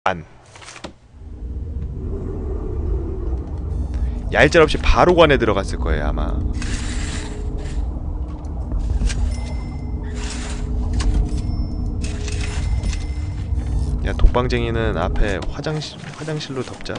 안 얄짤없이 바로 관에 들어갔을 거예요 아마. 야 독방쟁이는 앞에 화장실로 덮자.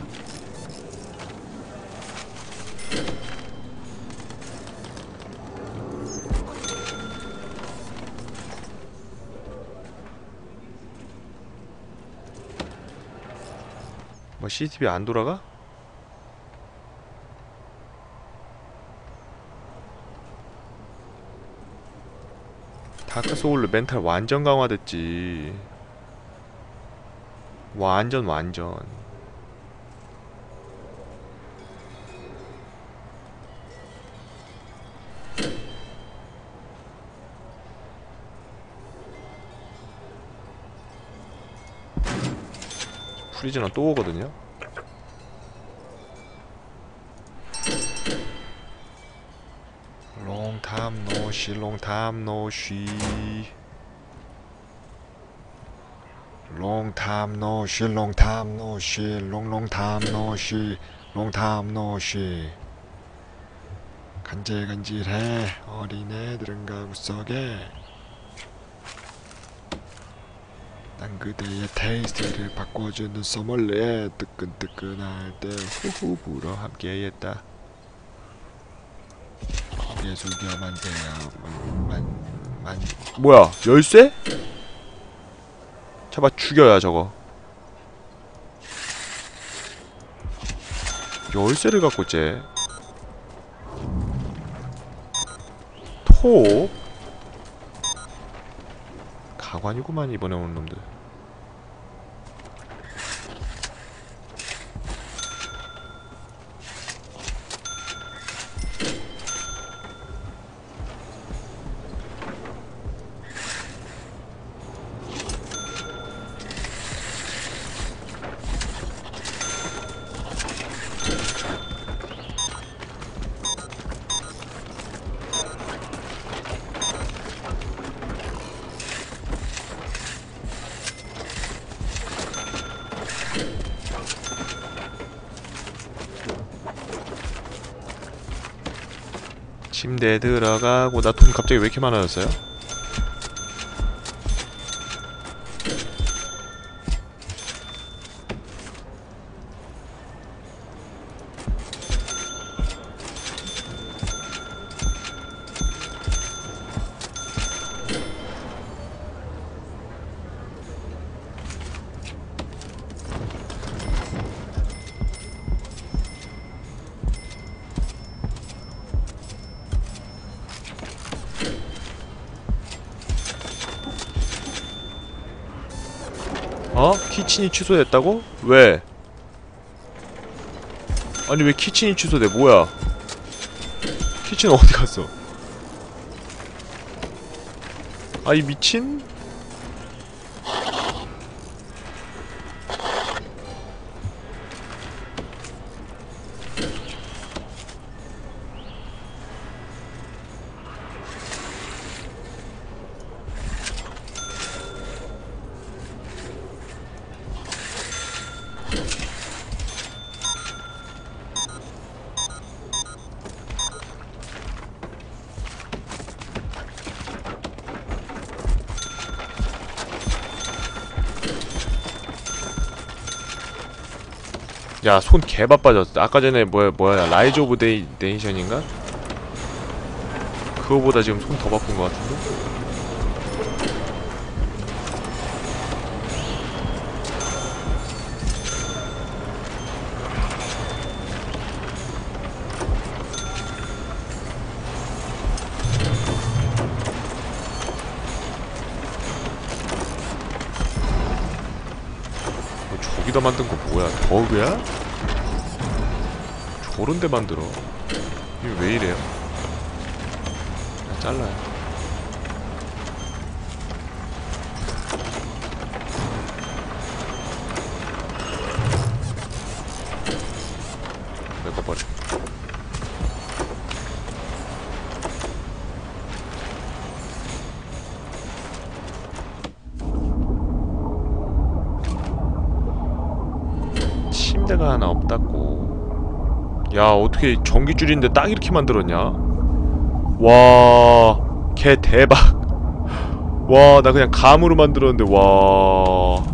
뭐 CCTV 안 돌아가? 다크 소울로 멘탈 완전 강화됐지. 완전. 프리즈너 또 오거든요. Long time no see, long time no see. Long time no see, long time no see, long time no see, long time no see. 간질간질해 어린애들은 가구 속에. 난 그대의 테이스트를 바꿔주는 소믈리에 뜨끈뜨끈할 때 후후 불어 함께했다. 고개 숙여 만세요. 뭐야 열쇠? 잡아 죽여야 저거. 열쇠를 갖고 쟤 톱? 가관이구만 이번에 오는 놈들. 침대에 들어가고. 나 돈 갑자기 왜 이렇게 많아졌어요? 어? 키친이 취소됐다고? 왜? 아니 왜 키친이 취소돼? 뭐야? 키친 어디 갔어? 아 이 미친? 야, 손 개바빠졌어. 아까 전에 뭐야, 라이즈 오브 네이션인가? 그거보다 지금 손 더 바쁜 것 같은데? 뭐 저기다 만든 거 뭐야? 버그야? 저런데 만들어. 이게 왜 이래요? 그냥 잘라요. 메꿔버려. 침대가 하나 없다고. 야, 어떻게 전기줄인데 딱 이렇게 만들었냐? 와, 개 대박. 와, 나 그냥 감으로 만들었는데, 와,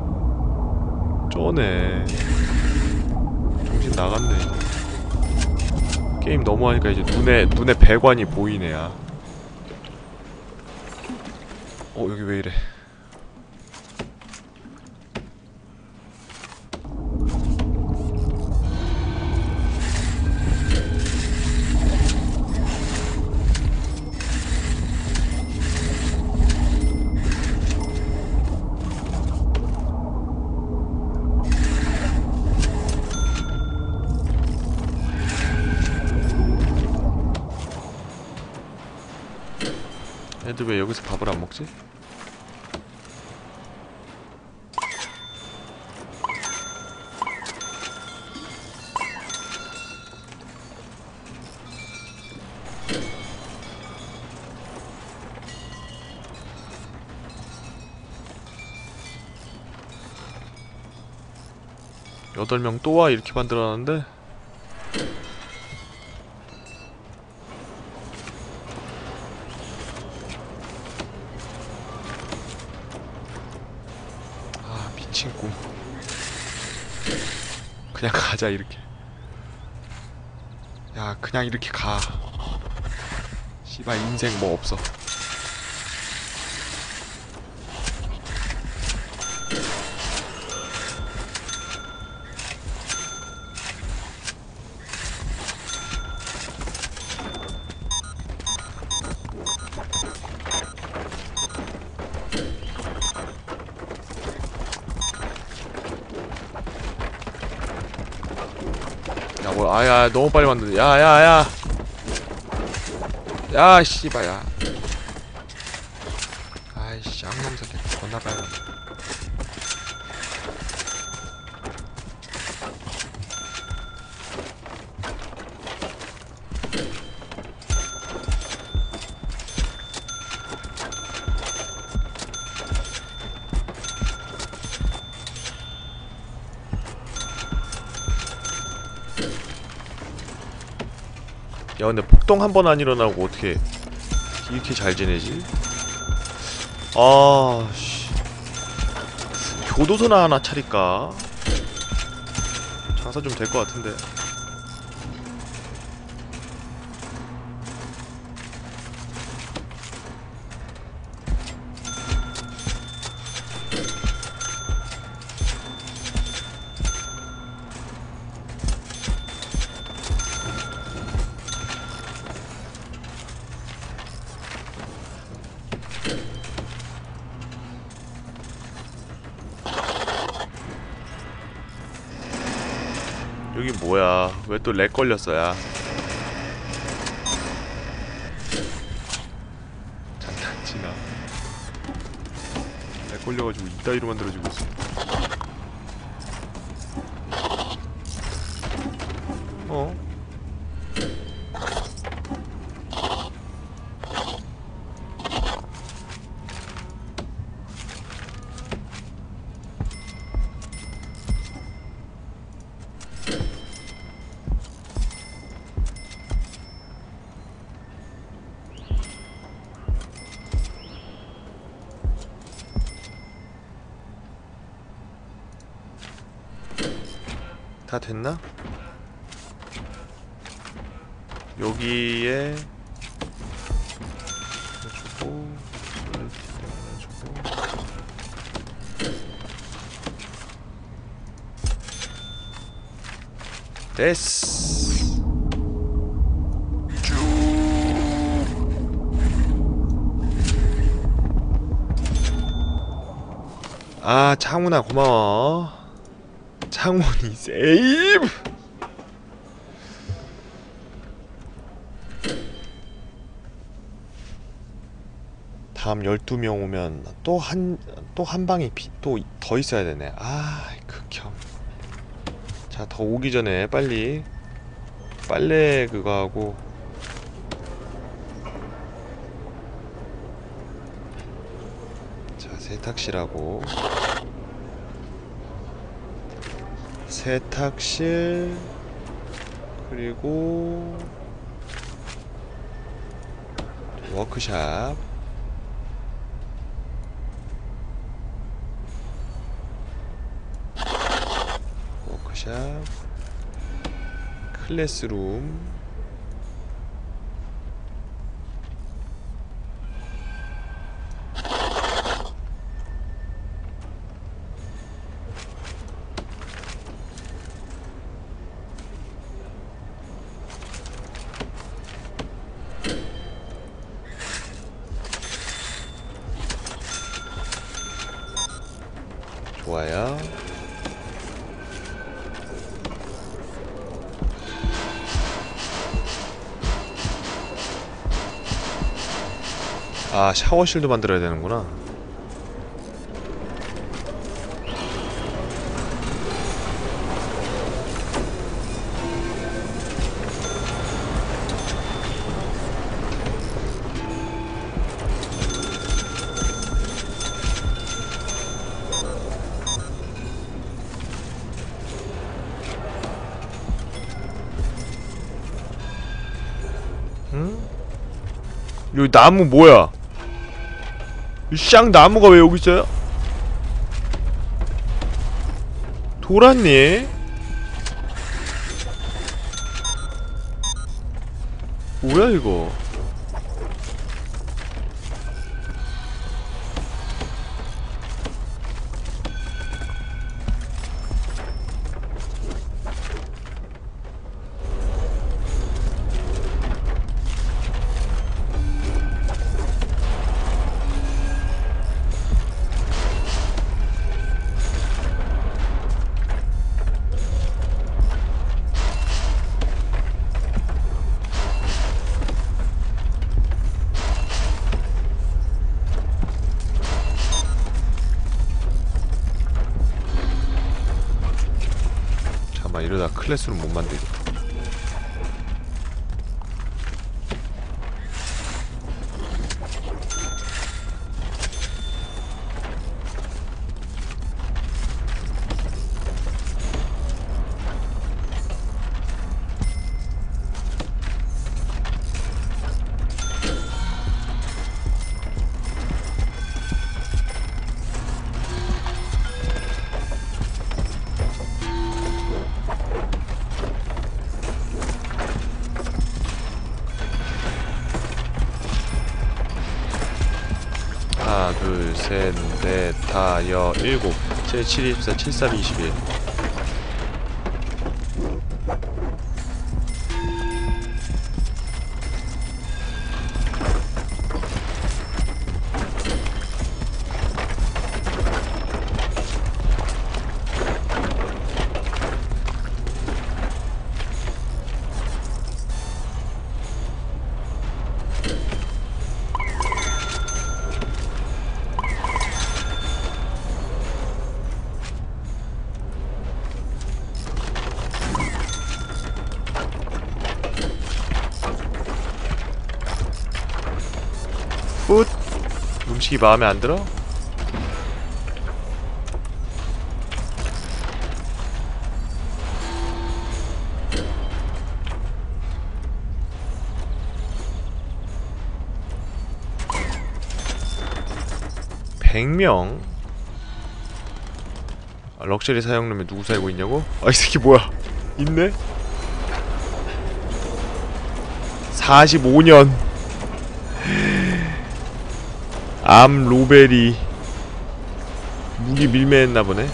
쩌네. 정신 나갔네. 게임 너무하니까 이제 눈에 배관이 보이네. 야, 여기 왜 이래. '애들 왜 여기서 밥을 안 먹지?' 여덟 명 또 와 이렇게 만들어놨는데. 아, 미친 꿈. 그냥 가자 이렇게. 야, 그냥 이렇게 가. 씨발 인생 뭐 없어. 야, 뭐, 아야, 너무 빨리 만드네. 야, 야, 야. 야, 씨발, 야. 아이씨, 악놈 새끼. 존나 빨리 만드. 야, 근데 폭동 한 번 안 일어나고 어떻게 이렇게 잘 지내지? 아, 씨. 교도소나 하나 차릴까? 장사 좀 될 것 같은데. 여기 뭐야? 왜 또 렉 걸렸어, 야? 장난치나? 렉 걸려가지고 이따위로 만들어지고 있어. 어? 다 됐나? 여기에 해주고, 해주고. 됐어. 쭉. 아, 창훈아 고마워. 창훈이 세이브. 다음 12명 오면 또 한 방이 또 더 있어야 되네. 아, 극혐. 자, 더 오기 전에 빨리 빨래 그거 하고. 자, 세탁실하고 세탁실 그리고 워크샵 클래스룸 좋아요. 아, 샤워실도 만들어야 되는구나. 응? 여기 나무 뭐야? 이 쌍 나무가 왜 여기 있어요? 돌았니? 뭐야 이거? 이러다 클래스룸 못 만들겠다. 하나, 둘, 셋, 넷, 다, 일곱, 7, 7, 24, 7, 3, 21. 풋! 음식이 마음에 안 들어? (100명) 아, 럭셔리 사용룸에 누구 살고 있냐고? 아, 이 새끼 뭐야? 있네? 45년 암 로베리 무기 밀매했나보네.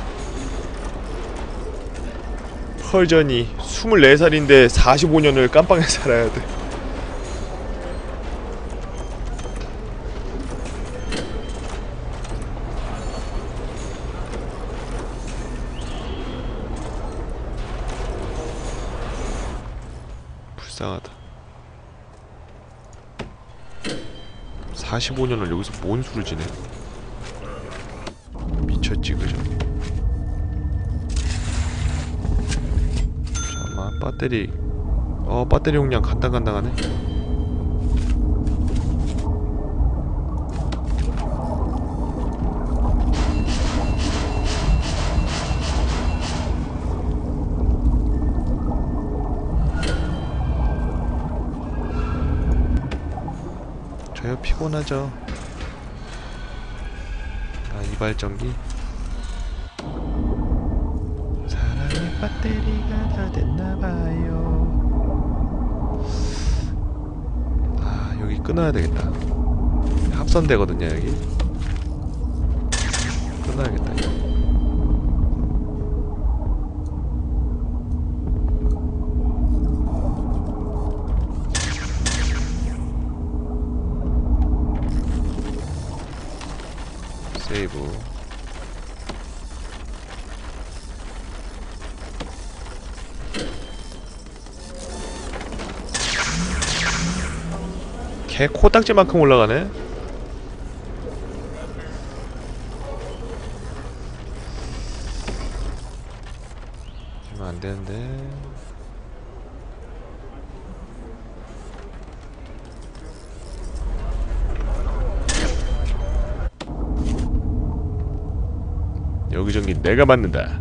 펄전이 24살인데 45년을 깜빵에 살아야돼. 불쌍하다. 45년을 여기서 뭔 수를 지내? 미쳤지 그죠? 잠깐만 배터리 배터리 용량 간당간당하네. 매우 피곤하죠. 아, 이발전기. 사랑의 배터리가 다 됐나봐요. 아, 여기 끊어야 되겠다. 합선되거든요, 여기. 끊어야겠다, 이거. 세이브. 개 코딱지만큼 올라가네. 이러면 안 되는데. 여기저기 내가 맞는다.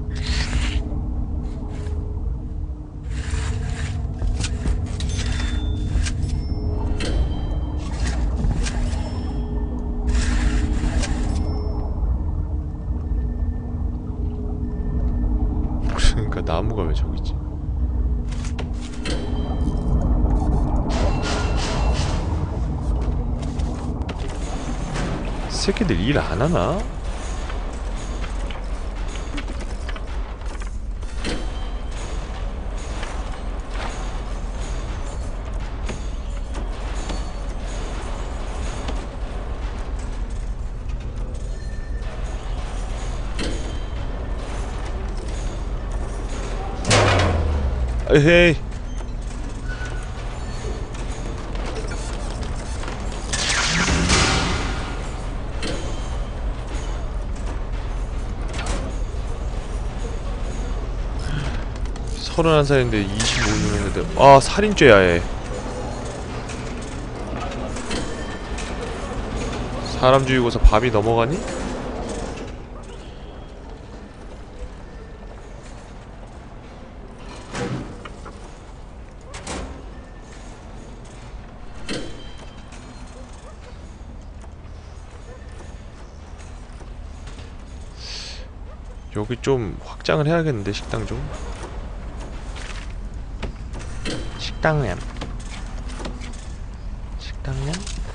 그러니까 나무가 왜 저기 있지? 새끼들 일 안 하나? 에헤이. 서른한 살인데 25년 했는데 아 살인죄야 얘. 사람 죽이고서 밥이 넘어가니? 여기 좀 확장을 해야겠는데 식당 좀. 식당냠. 식당냠?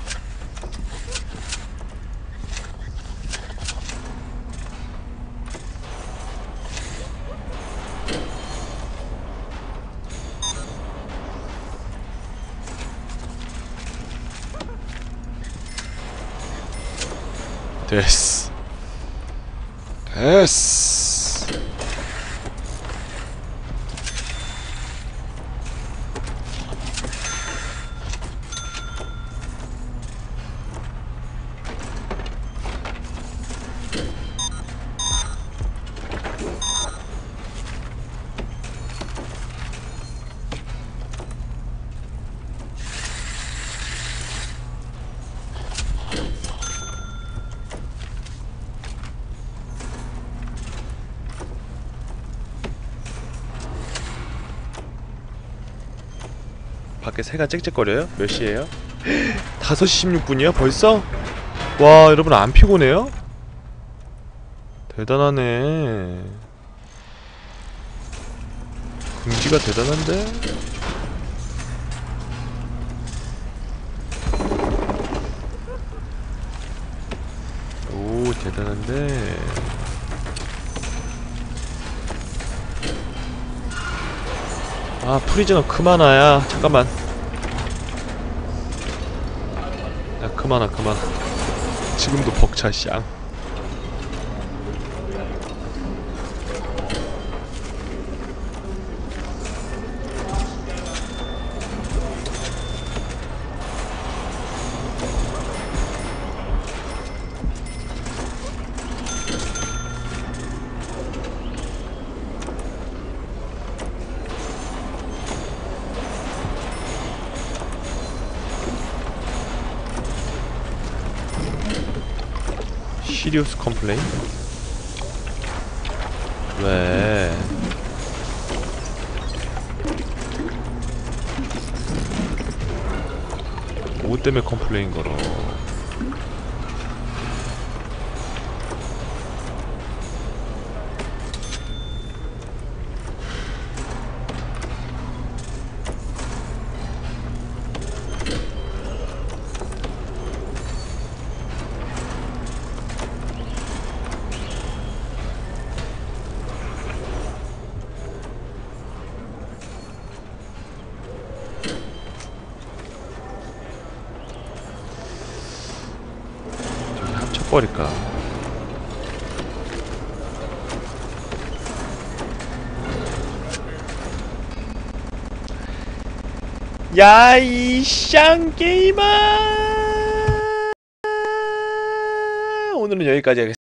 됐어. 됐어. 밖에 새가 짹짹거려요? 몇 시에요? 5시 16분이요? 벌써? 와, 여러분 안 피곤해요? 대단하네. 긍지가 대단한데? 오, 대단한데? 아, 프리즈너 그만아야. 잠깐만. 야, 그만아, 그만. 지금도 벅차, 쌍. 시리우스 컴플레인? 왜? 옷 뭐 때문에 컴플레인 걸어. 합쳐버릴까? 야, 이 쌍게임아! 오늘은 여기까지 하겠습니다.